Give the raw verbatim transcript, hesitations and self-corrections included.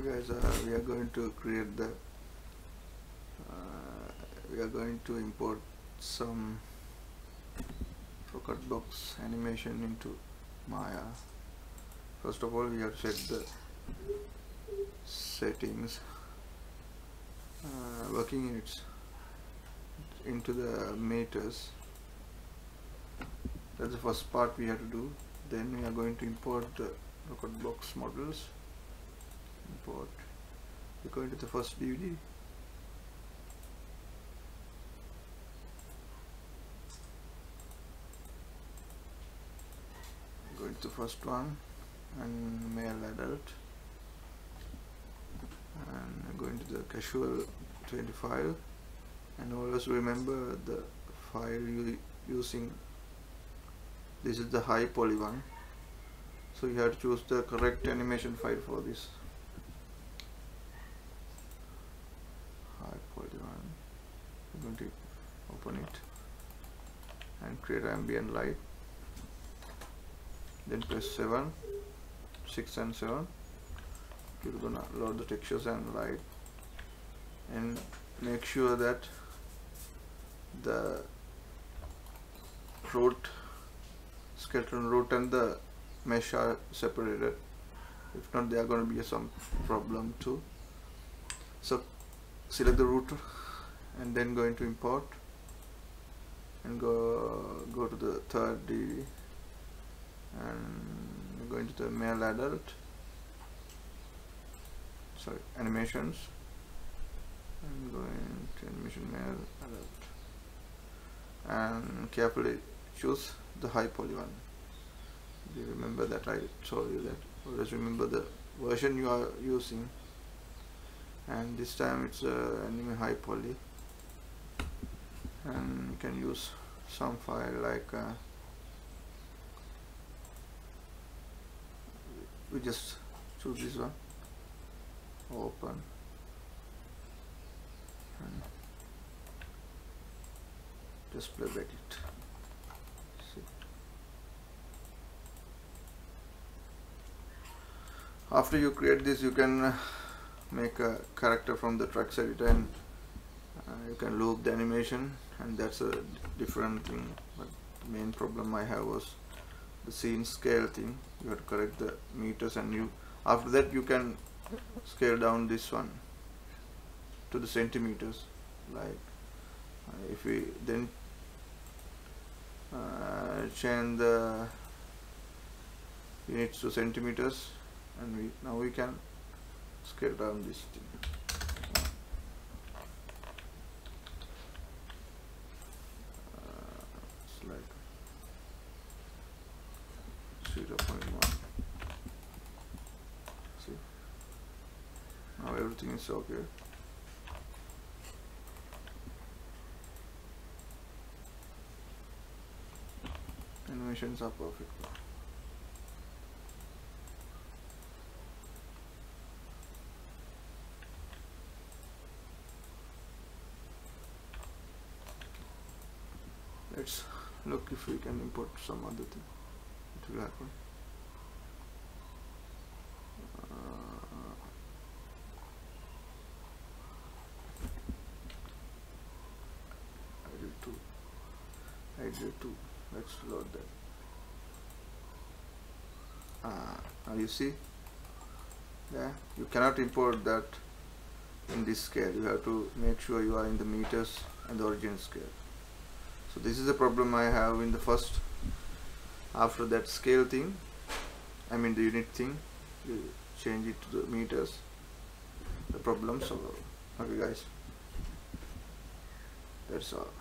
Okay guys, uh, we are going to create the uh, we are going to import some rocket box animation into Maya. First of all, we have to set the settings, uh, working units into the meters. That's the first part we have to do. Then we are going to import the rocket box models. Import. We go into the first D V D. Go into the first one and male adult, and go into the casual twenty-five, and always remember the file you using. This is the high poly one, so you have to choose the correct animation file for this. High poly one. I'm going to open it and create ambient light. Then press seven, six and seven. You're gonna load the textures and light, and make sure that the root, skeleton root and the mesh are separated. If not, there are going to be some problem too. So select the root and then go into import and go go to the third D V D and go into the male adult, sorry, animations, and go into animation male adult, and carefully choose the high poly one. You remember that I told you that always remember the version you are using, and this time it's uh, anime high poly, and you can use some file like uh, we just choose this one, open, and display bracket. See. After you create this, you can uh, make a character from the tracks editor, and uh, you can loop the animation, and that's a different thing. But the main problem I have was the scene scale thing. You have to correct the meters, and you after that you can scale down this one to the centimeters. Like uh, if we then uh, change the units to centimeters, and we now we can scale down this thing. Uh, it's like zero point one. See, now everything is okay. Animations are perfect. Let's look if we can import some other thing. It will happen. Uh, I did two. I did two. Let's load that. Uh, now you see, yeah, you cannot import that in this scale. You have to make sure you are in the meters and the origin scale. So this is the problem I have in the first. After that scale thing, I mean the unit thing, you change it to the meters, the problem solved. Okay guys, that's all.